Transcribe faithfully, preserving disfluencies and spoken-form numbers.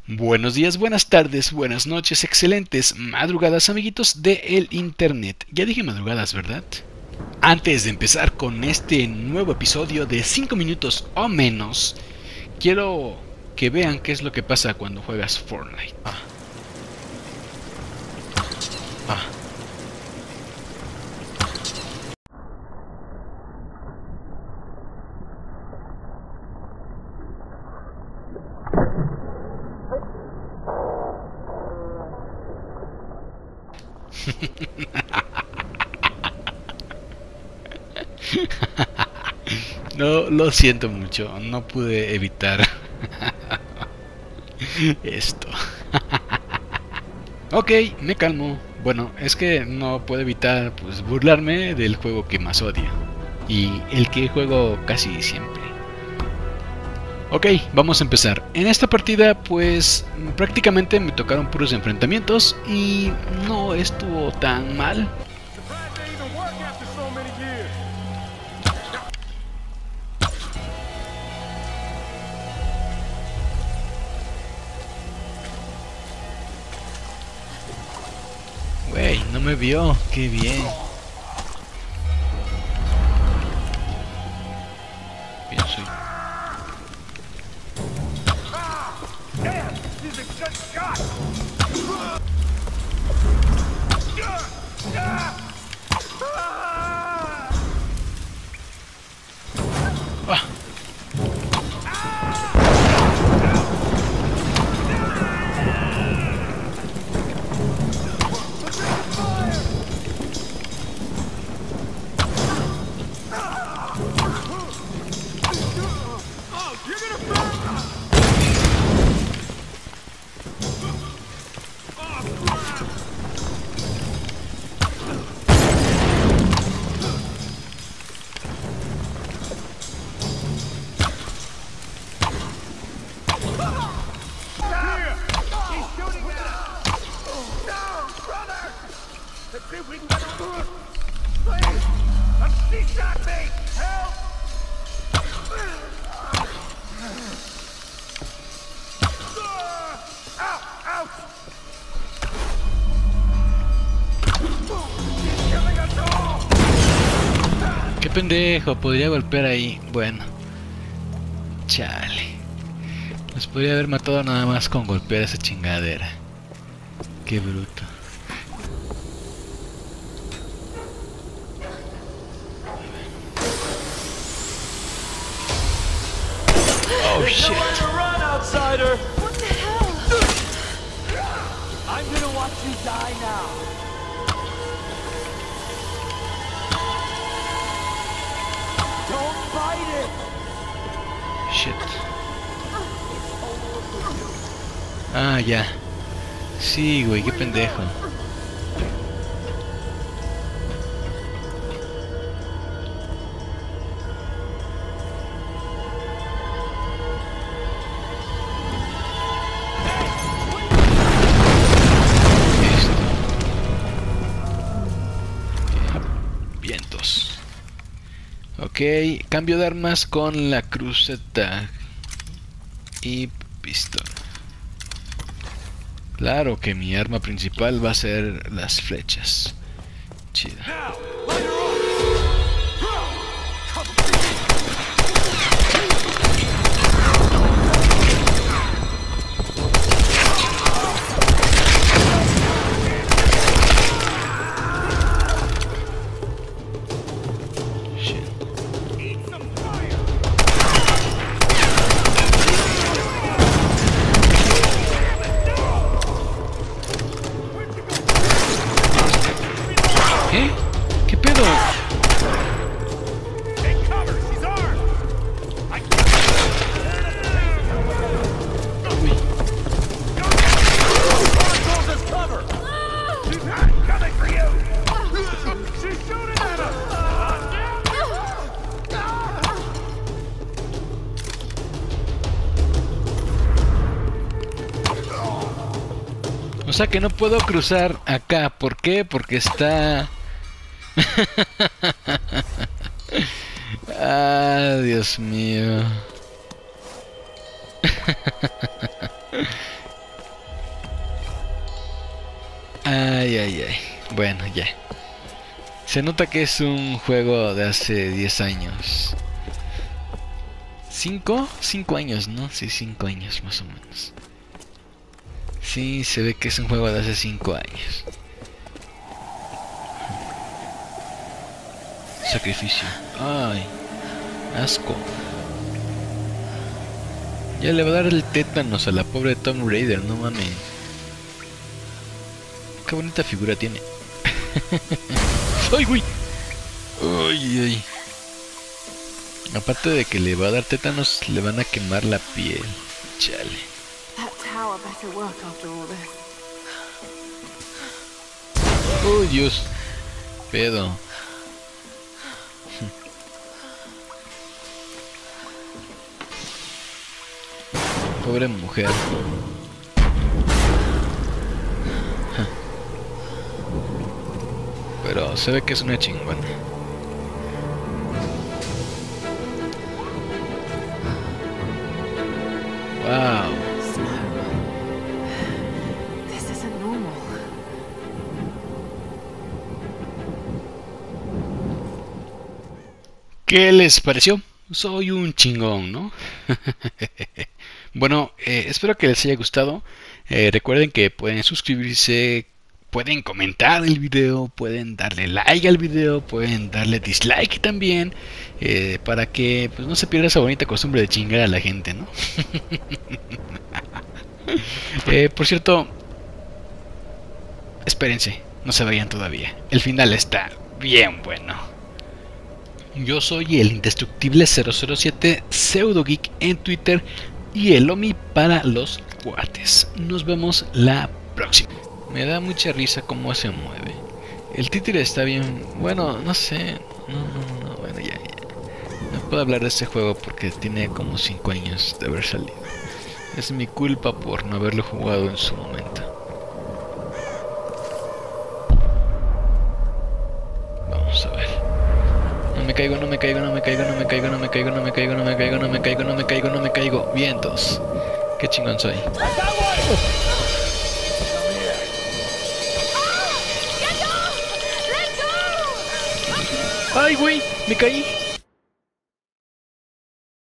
Buenos días, buenas tardes, buenas noches, excelentes madrugadas, amiguitos de el internet. Ya dije madrugadas, ¿verdad? Antes de empezar con este nuevo episodio de cinco minutos o menos, quiero que vean qué es lo que pasa cuando juegas Fortnite. Ah. Ah. No, lo siento mucho, no pude evitar esto. Ok, me calmo. Bueno, es que no puedo evitar pues burlarme del juego que más odio y el que juego casi siempre. Ok, vamos a empezar. En esta partida pues prácticamente me tocaron puros enfrentamientos y no estuvo tan mal. Wey, no me vio, qué bien. Bien soy. Ah. Qué pendejo, podría golpear ahí. Bueno, chale. Los podría haber matado nada más con golpear esa chingadera. Qué bruto. Oh shit. What the hell? I'm gonna watch you die now. Don't fight it. Shit. Ah, ya. Sí, güey, qué pendejo. Vientos. Ok, cambio de armas con la cruceta y pistola. Claro que mi arma principal va a ser las flechas. Chida. ¿Eh? ¿Qué pedo? Uy. O sea que no puedo cruzar acá. ¿Por qué? Porque está... Ah, Dios mío. Ay, ay, ay. Bueno, ya. Se nota que es un juego de hace diez años. ¿cinco? cinco años, ¿no? Sí, cinco años más o menos. Sí, se ve que es un juego de hace cinco años. Sacrificio. Ay, asco. Ya le va a dar el tétanos a la pobre Tomb Raider, no mames. Qué bonita figura tiene. ¡Ay, güey! ¡Ay, ay! Aparte de que le va a dar tétanos, le van a quemar la piel. Chale. ¡Oh, Dios! Pedo. Pobre mujer. Pero se ve que es una chingona. Wow. ¿Qué les pareció? Soy un chingón, ¿no? Bueno, eh, espero que les haya gustado. Eh, recuerden que pueden suscribirse, pueden comentar el video, pueden darle like al video, pueden darle dislike también, eh, para que pues, no se pierda esa bonita costumbre de chingar a la gente, ¿no? eh, por cierto, espérense, no se vayan todavía. El final está bien bueno. Yo soy el indestructible cero cero siete Pseudogeek en Twitter y el Omi para los cuates. Nos vemos la próxima. Me da mucha risa cómo se mueve. El títere está bien. Bueno, no sé. No, no, no. Bueno, ya, ya. No puedo hablar de este juego porque tiene como cinco años de haber salido. Es mi culpa por no haberlo jugado en su momento. Vamos a ver. No me caigo, no me caigo, no me caigo, no me caigo, no me caigo, no me caigo, no me caigo, no me caigo, no me caigo, no me caigo. Vientos. Qué chingón soy. ¡Ay, güey! ¡Me caí!